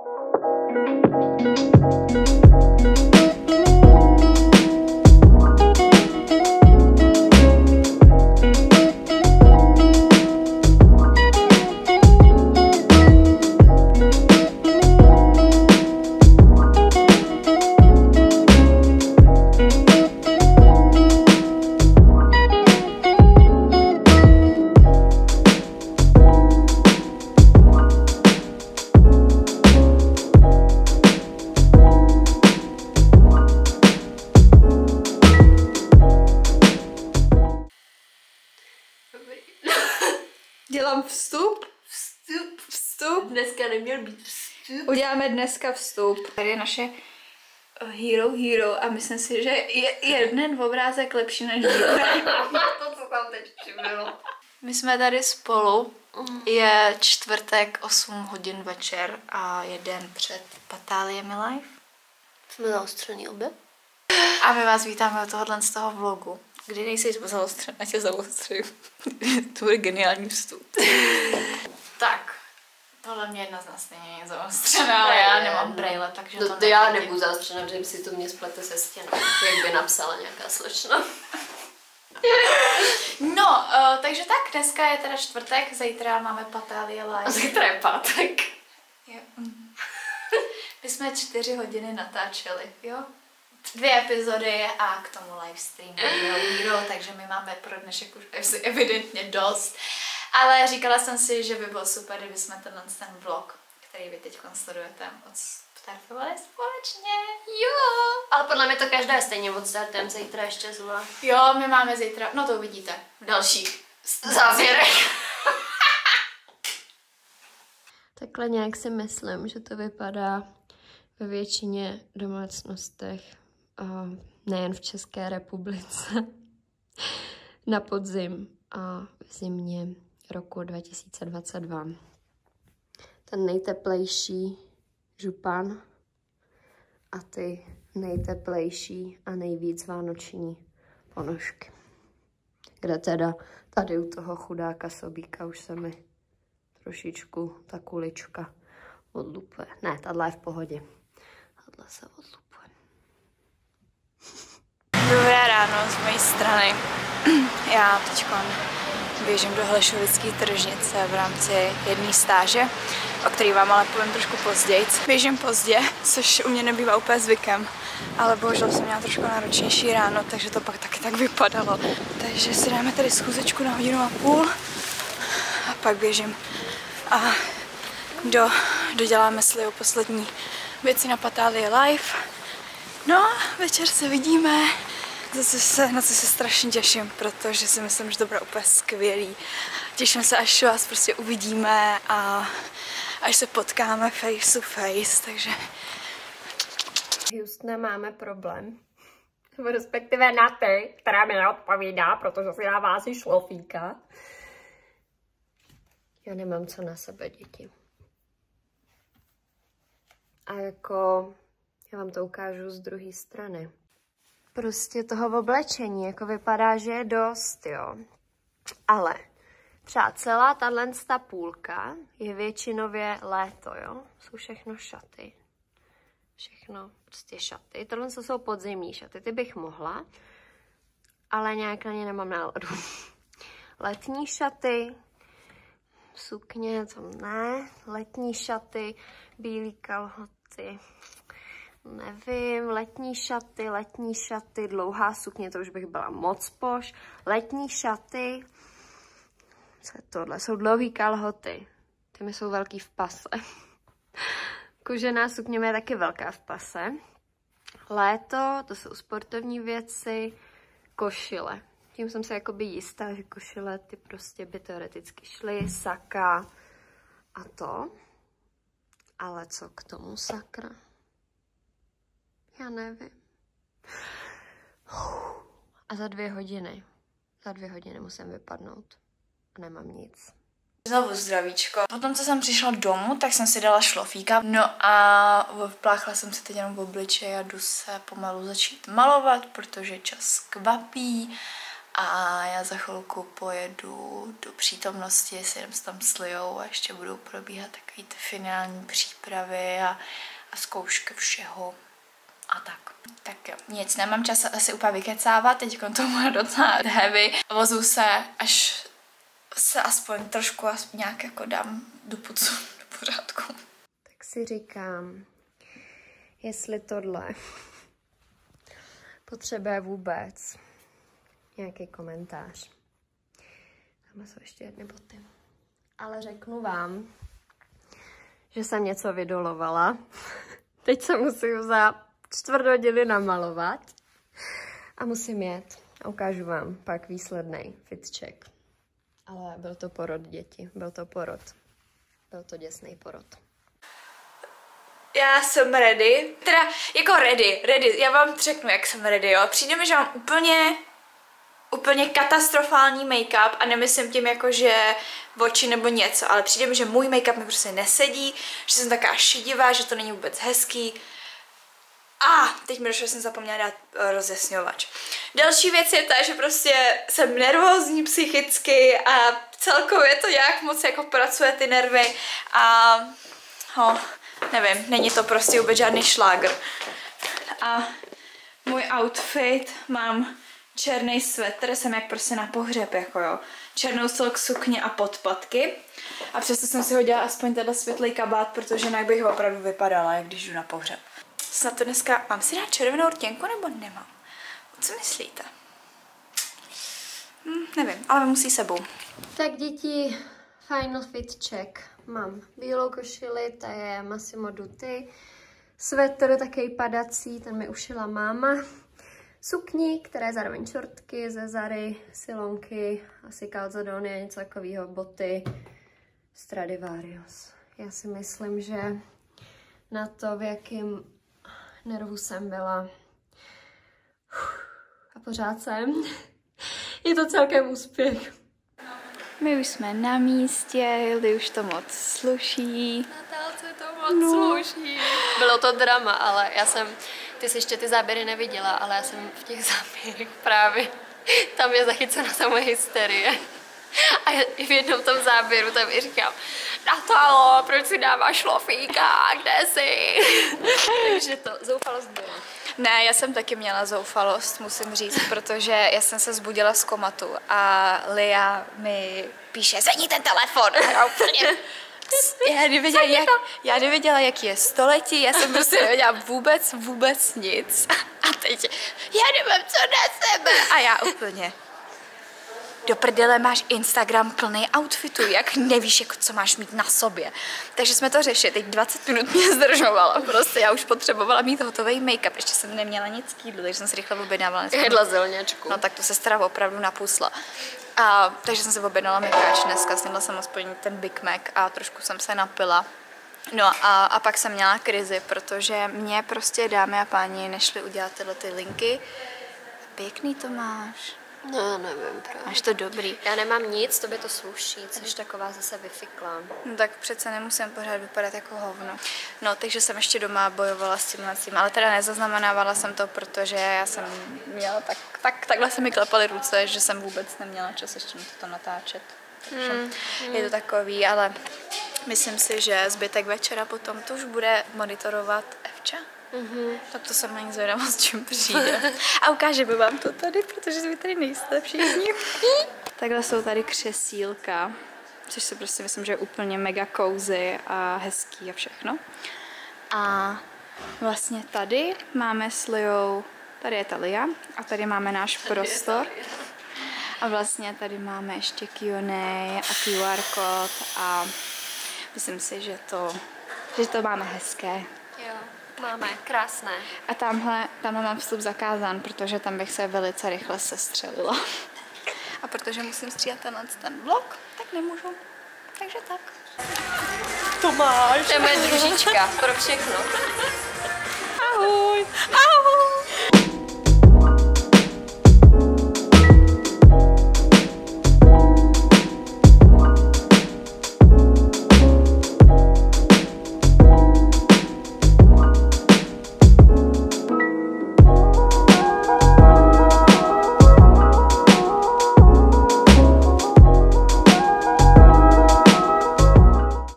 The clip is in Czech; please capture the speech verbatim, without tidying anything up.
Dělám vstup. Vstup. Vstup. Dneska neměl být vstup. Uděláme dneska vstup. Tady je naše Hero Hero a myslím si, že je jeden obrázek lepší než druhý. To, co tam teď bylo. My jsme tady spolu. Je čtvrtek, osm hodin večer a je den před Patáliemi live. Jsme zaostřený obě. A my vás vítáme od tohohle z toho vlogu. Kdy nejsi zaostřen, ať tě zaostřím. To bude geniální vstup. Tak, podle mě jedna z nás není zaostřená, ale já nemám brejle, takže no, to to já nebudu zaostřená, protože si to mě splete se stěnou, jak by napsala nějaká slečna. No, uh, takže tak, dneska je teda čtvrtek, zítra máme Patálie live. A zítra je pátek. Jo. My jsme čtyři hodiny natáčeli, jo? Dvě epizody a k tomu livestream Hero Hero, takže my máme pro dnešek už evidentně dost. Ale říkala jsem si, že by bylo super, kdyby jsme tenhle ten vlog, který vy teď sledujete, odstartovali společně. Jo! Ale podle mě to každá je stejně odstartem, zítra ještě zla. Jo, my máme zítra, no to uvidíte v dalších závěrech. Takhle nějak si myslím, že to vypadá ve většině domácnostech, nejen v České republice, na podzim a v zimě roku dva tisíce dvacet dva. Ten nejteplejší župan a ty nejteplejší a nejvíc vánoční ponožky. Kde teda tady u toho chudáka Sobíka už se mi trošičku ta kulička odlupuje. Ne, tahle je v pohodě. Tahle se odlupuje. Dobré ráno z mojí strany. Já teď běžím do Hlešovické tržnice v rámci jedné stáže, o který vám ale povím trošku později. Běžím pozdě, což u mě nebývá úplně zvykem, ale bohužel jsem měla trošku náročnější ráno, takže to pak taky tak vypadalo. Takže si dáme tady schůzečku na hodinu a půl a pak běžím a do, doděláme s Liou poslední věci na Patálie live. No a večer se vidíme, zase se, na co se strašně těším, protože si myslím, že to bude úplně skvělý. Těším se, až vás prostě uvidíme a až se potkáme face to face, takže... V Houstonu máme problém. Respektive na ty, která mi neodpovídá, protože si dává si šlofíka. Já nemám co na sebe, děti. A jako... Já vám to ukážu z druhé strany. Prostě toho oblečení, jako vypadá, že je dost, jo. Ale třeba celá tato půlka je většinově léto, jo. Jsou všechno šaty. Všechno prostě šaty. Tohle jsou podzimní šaty, ty bych mohla, ale nějak na ně nemám náladu. Letní šaty, sukně, to ne. Letní šaty, bílý kalhoty. Nevím, letní šaty, letní šaty, dlouhá sukně, to už bych byla moc poš. Letní šaty, co je tohle? Jsou dlouhý kalhoty, ty mi jsou velký v pase. Kožená sukně je taky velká v pase. Léto, to jsou sportovní věci, košile. Tím jsem se jakoby jistá, že košile ty prostě by teoreticky šly, saka a to. Ale co k tomu, sakra? Já nevím. A za dvě hodiny, za dvě hodiny musím vypadnout. A nemám nic. Znovu zdravíčko. Potom, co jsem přišla domů, tak jsem si dala šlofíka. No a vpláchla jsem si teď jenom v obličeji a jdu se pomalu začít malovat, protože čas kvapí. a já za chvilku pojedu do přítomnosti, si jdem s tam s Liou a ještě budou probíhat takový ty finální přípravy a, a zkoušky všeho a tak. Tak jo, nic, nemám čas asi úplně vykecávat, teď to bude docela heavy. Vozu se, až se aspoň trošku aspoň nějak jako dám do pucu, do pořádku. Tak si říkám, jestli tohle potřebuje vůbec nějaký komentář. Tam jsou ještě jedny boty. Ale řeknu vám, že jsem něco vydolovala. Teď se musím za čtvrt hodiny namalovat a musím jet. A ukážu vám pak výsledný fit check. Ale byl to porod, děti. Byl to porod. Byl to děsný porod. Já jsem ready. Teda jako ready, ready. Já vám řeknu, jak jsem ready, jo. Přijde mi, že mám úplně, úplně katastrofální make-up a nemyslím tím jako, že oči nebo něco, ale přijde mi, že můj make-up mi prostě nesedí, že jsem taková šedivá, že to není vůbec hezký. A ah, teď mi došlo, že jsem zapomněla dát uh, rozjasňovač. Další věc je ta, že prostě jsem nervózní psychicky a celkově to nějak moc jako pracuje ty nervy a oh, nevím, není to prostě vůbec žádný šlágr. A můj outfit, mám černý svetr, jsem jak prostě na pohřeb, jako jo. Černou silk sukně a podpatky. A přesto jsem si hodila aspoň tenhle světlý kabát, protože jinak bych opravdu vypadala, jak když jdu na pohřeb. Snad to dneska, mám si dát červenou rtěnku nebo nemám? Co myslíte? Hm, nevím, ale musí sebou. Tak děti, final fit check. Mám bílou košili, ta je Massimo Dutti. Svetr takový padací, ten mi ušila máma. Sukni, které zároveň šortky ze Zary, silonky, asi calzadony, něco takového, boty, Stradivarius. Já si myslím, že na to, v jakém nervu jsem byla a pořád jsem, je to celkem úspěch. My už jsme na místě, Li už to moc sluší. Natálce to moc no. sluší. Bylo to drama, ale já jsem, ty jsi ještě ty záběry neviděla, ale já jsem v těch záběrech právě, tam je zachycena ta moje hysterie. A i v jednom tom záběru tam i říkám, Natálo, proč si dáváš šlofíka, kde jsi? Takže to, zoufalost byla. Ne, já jsem taky měla zoufalost, musím říct, protože já jsem se zbudila z komatu a Lia mi píše, zvedni ten telefon. A já úplně... Já nevěděla, jak, já nevěděla, jaký je století, já jsem prostě nevěděla vůbec, vůbec nic. A teď, já nevím, co na sebe. A já úplně... Do prdele, máš Instagram plný outfitů, jak nevíš, jako, co máš mít na sobě. Takže jsme to řešili, teď dvacet minut mě zdržovalo, prostě já už potřebovala mít hotový make-up, ještě jsem neměla nic k jídlu, takže jsem si rychle objednávala. Jedla zelněčku. No tak to se stará opravdu napusla. A, takže jsem si objednala mekáč dneska, snědla jsem aspoň ten Big Mac a trošku jsem se napila. No a, a pak jsem měla krizi, protože mě prostě, dámy a páni, nešly udělat tyhle ty linky. Pěkný to máš. No, nevím právě. Máš to dobrý. Já nemám nic, tobě to sluší, což taková zase vyfikla. No tak přece nemusím pořád vypadat jako hovno. No, takže jsem ještě doma bojovala s tímhle tím, ale teda nezaznamenávala jsem to, protože já jsem měla tak, tak takhle se mi klepaly ruce, že jsem vůbec neměla čas ještě na to natáčet. Takže mm, mm. je to takový, ale myslím si, že zbytek večera potom to už bude monitorovat Evča. Mm-hmm. Tak to jsem není zvědavá, s čím přijde. A ukážeme vám to tady, protože vy tady nejste všichni. Takhle jsou tady křesílka, což si prostě myslím, že je úplně mega cozy a hezký a všechno. A vlastně tady máme s Liou, tady je ta Lia a tady máme náš prostor. A vlastně tady máme ještě Q and A a Q R kód a myslím si, že to, že to máme hezké. Jo. Máme, krásné. A tamhle, tamhle mám vstup zakázán, protože tam bych se velice rychle sestřelila. A protože musím stříhat tenhle ten vlog, tak nemůžu. Takže tak. To máš. To je moje družička pro všechno. Ahoj. Ahoj.